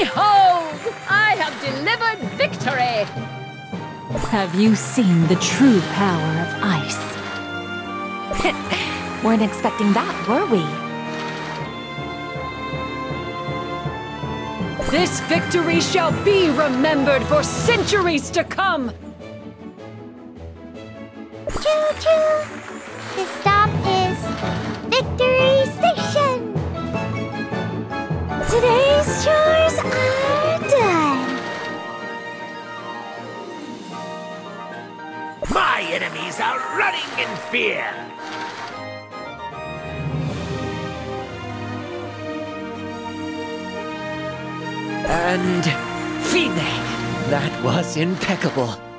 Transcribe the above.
Behold! I have delivered victory! Have you seen the true power of ice? Weren't expecting that, were we? This victory shall be remembered for centuries to come! Choo-choo! This stop is Victory Station! Today's chores are done! My enemies are running in fear! And Fine! That was impeccable.